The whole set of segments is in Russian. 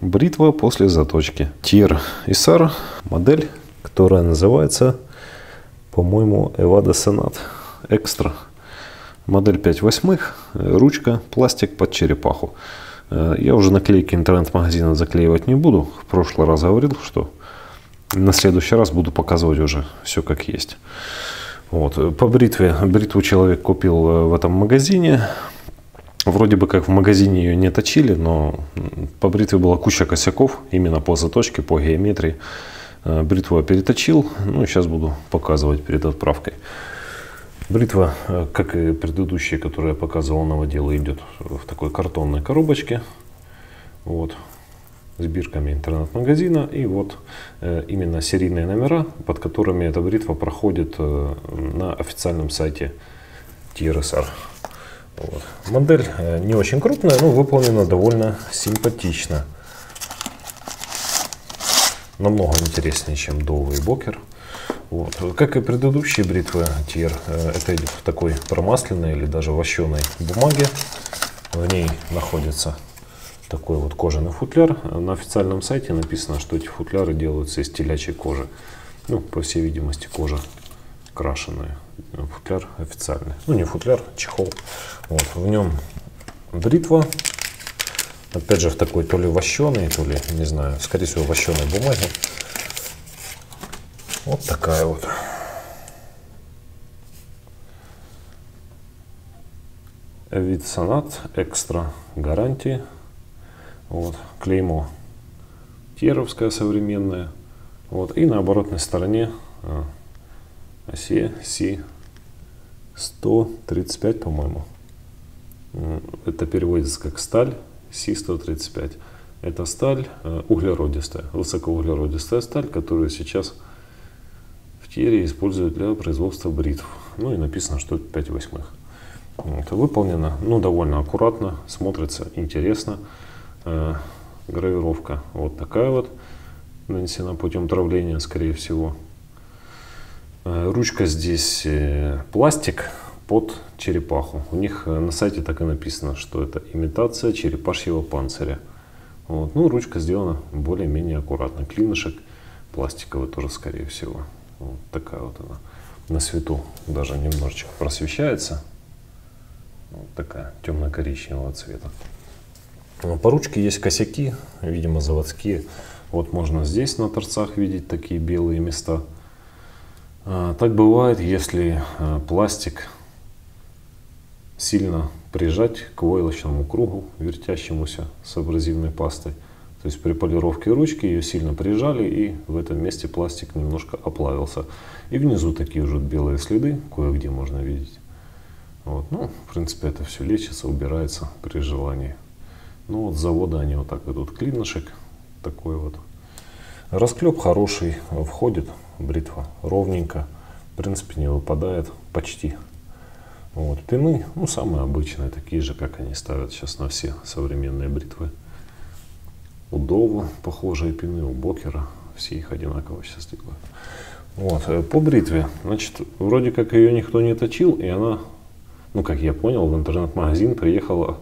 Бритва после заточки. TR ISAR, модель, которая называется, по-моему, Evada Senat Extra. Модель 5/8, ручка, пластик под черепаху. Я уже наклейки интернет-магазина заклеивать не буду. В прошлый раз говорил, что на следующий раз буду показывать уже все как есть. Вот. По бритве. Бритву человек купил в этом магазине. Вроде бы как в магазине ее не точили, но по бритве была куча косяков именно по заточке, по геометрии. Бритву я переточил, ну и сейчас буду показывать перед отправкой. Бритва, как и предыдущие, которые я показывал, новодел, идет в такой картонной коробочке. Вот, с бирками интернет-магазина. И вот именно серийные номера, под которыми эта бритва проходит на официальном сайте TR ISAR. Вот. Модель не очень крупная, но выполнена довольно симпатично. Намного интереснее, чем Dow и Boker. Вот. Как и предыдущие бритвы TR, это идет в такой промасленной или даже вощеной бумаге. В ней находится такой вот кожаный футляр. На официальном сайте написано, что эти футляры делаются из телячьей кожи. Ну, по всей видимости, кожа крашеная. Футляр официальный. Ну, не футляр, чехол. Вот. В нем бритва. Опять же, в такой то ли вощеной, то ли, не знаю, скорее всего, вощеной бумаге. Вот такая вот. Evada Senat Extra гарантии. Вот. Клеймо TR-овское современное. Вот. И на оборотной стороне оси C135, по-моему. Это переводится как сталь C135. Это сталь углеродистая, высокоуглеродистая сталь, которую сейчас в TR используют для производства бритв. Ну и написано, что это 5/8. Вот. Выполнено, ну, довольно аккуратно, смотрится интересно. Гравировка вот такая вот, нанесена путем травления, скорее всего. Ручка здесь пластик под черепаху. У них на сайте так и написано, что это имитация черепашьего панциря. Вот. Ну, ручка сделана более-менее аккуратно. Клинышек пластиковый тоже, скорее всего. Вот такая вот она. На свету даже немножечко просвещается. Вот такая темно-коричневого цвета. По ручке есть косяки, видимо, заводские. Вот можно здесь на торцах видеть такие белые места. Так бывает, если пластик сильно прижать к войлочному кругу, вертящемуся с абразивной пастой. То есть при полировке ручки ее сильно прижали, и в этом месте пластик немножко оплавился. И внизу такие уже белые следы, кое-где можно видеть. Вот. Ну, в принципе, это все лечится, убирается при желании. Ну вот с завода они вот так идут. Клинышек такой вот. Расклеп хороший, входит бритва ровненько. В принципе, не выпадает почти. Вот. Пины, ну, самые обычные, такие же, как они ставят сейчас на все современные бритвы. У Dow похожие пины, у Бокера. Все их одинаково сейчас делают. Вот. По бритве, значит, вроде как ее никто не точил, и она, ну, как я понял, в интернет-магазин приехала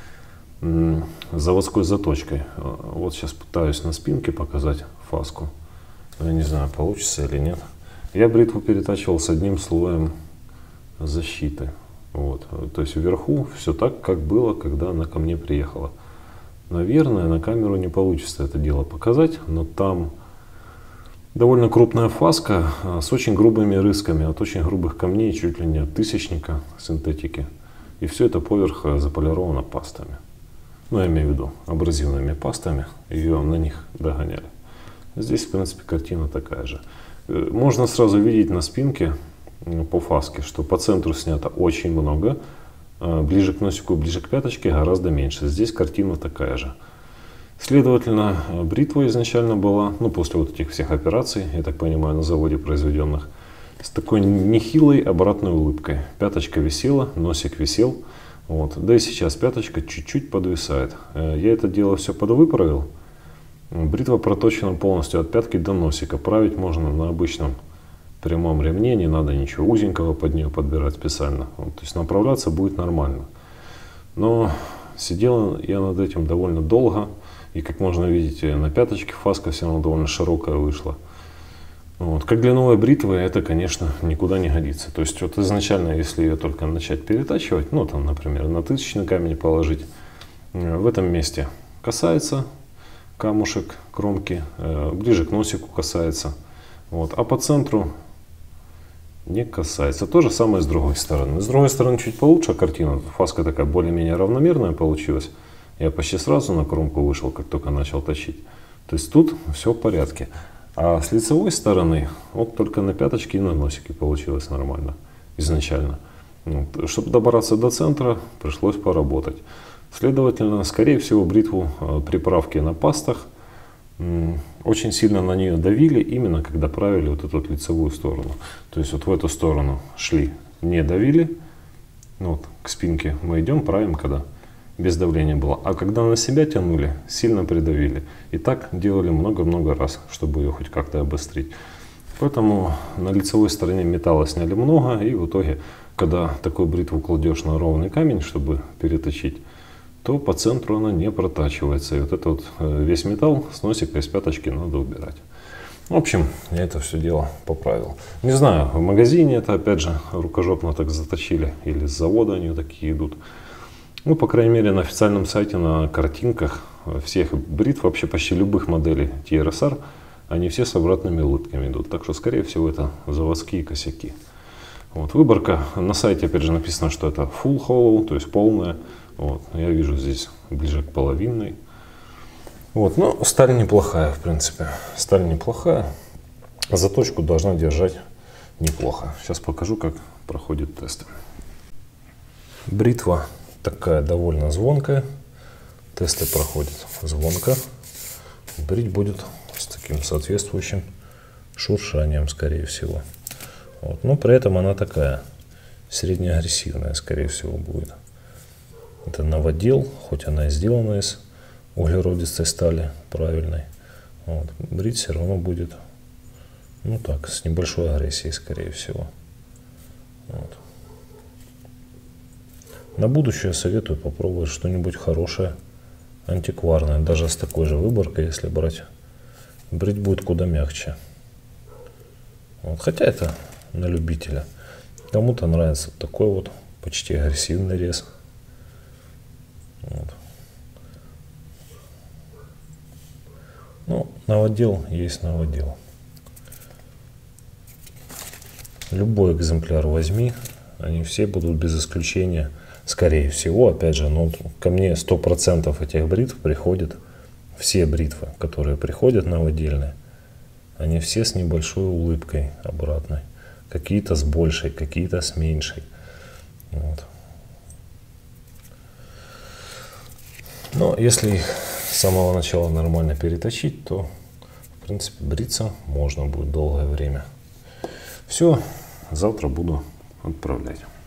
с заводской заточкой. Вот сейчас пытаюсь на спинке показать фаску. Я не знаю, получится или нет. Я бритву перетачивал с одним слоем защиты. Вот. То есть вверху все так, как было, когда она ко мне приехала. Наверное, на камеру не получится это дело показать, но там довольно крупная фаска с очень грубыми рысками, от очень грубых камней, чуть ли не от тысячника синтетики. И все это поверх заполировано пастами. Ну, я имею в виду абразивными пастами, ее на них догоняли. Здесь, в принципе, картина такая же. Можно сразу видеть на спинке по фаске, что по центру снято очень много, ближе к носику, ближе к пяточке гораздо меньше. Здесь картина такая же. Следовательно, бритва изначально была, ну, после вот этих всех операций, я так понимаю, на заводе произведенных, с такой нехилой обратной улыбкой. Пяточка висела, носик висел. Вот. Да и сейчас пяточка чуть-чуть подвисает. Я это дело все подвыправил. Бритва проточена полностью от пятки до носика. Править можно на обычном прямом ремне, не надо ничего узенького под нее подбирать специально. Вот. То есть направляться будет нормально. Но сидел я над этим довольно долго. И как можно видеть, на пяточке фаска все равно довольно широкая вышла. Вот. Как для новой бритвы это, конечно, никуда не годится. То есть вот изначально, если ее только начать перетачивать, ну там, например, на тысячный камень положить, в этом месте касается камушек кромки, ближе к носику касается. Вот. А по центру не касается. То же самое с другой стороны. С другой стороны чуть получше картина. Фаска такая более-менее равномерная получилась. Я почти сразу на кромку вышел, как только начал точить. То есть тут все в порядке. А с лицевой стороны вот только на пяточке и на носике получилось нормально изначально. Вот. Чтобы добраться до центра, пришлось поработать. Следовательно, скорее всего, бритву при правке на пастах очень сильно на нее давили, именно когда правили вот эту вот лицевую сторону. То есть вот в эту сторону шли, не давили. Вот, к спинке мы идем, правим, когда без давления было. А когда на себя тянули, сильно придавили. И так делали много-много раз, чтобы ее хоть как-то обострить. Поэтому на лицевой стороне металла сняли много. И в итоге, когда такую бритву кладешь на ровный камень, чтобы переточить, то по центру она не протачивается. И вот этот вот весь металл с носика и с пяточки надо убирать. В общем, я это все дело поправил. Не знаю, в магазине это опять же рукожопно так заточили. Или с завода они такие идут. Ну, по крайней мере, на официальном сайте, на картинках всех бритв, вообще почти любых моделей TRSR, они все с обратными улыбками идут. Так что, скорее всего, это заводские косяки. Вот, выборка. На сайте, опять же, написано, что это full hollow, то есть полная. Вот, я вижу здесь ближе к половинной. Вот, но сталь неплохая, в принципе. Сталь неплохая. Заточку должна держать неплохо. Сейчас покажу, как проходят тесты. Бритва такая довольно звонкая. Тесты проходят звонко. Брить будет с таким соответствующим шуршанием, скорее всего. Вот. Но при этом она такая среднеагрессивная, скорее всего, будет. Это новодел, хоть она и сделана из углеродистой стали правильной. Вот. Брить все равно будет, ну так, с небольшой агрессией, скорее всего. Вот. На будущее советую попробовать что-нибудь хорошее, антикварное. Даже с такой же выборкой, если брать, брить будет куда мягче. Вот. Хотя это на любителя. Кому-то нравится такой вот почти агрессивный рез. Вот. Ну, новодел есть новодел. Любой экземпляр возьми, они все будут без исключения, скорее всего, опять же, ну, ко мне 100% этих бритв приходят, все бритвы, которые приходят новодельные, они все с небольшой улыбкой обратной. Какие-то с большей, какие-то с меньшей. Вот. Но если их с самого начала нормально переточить, то, в принципе, бриться можно будет долгое время. Все, завтра буду отправлять.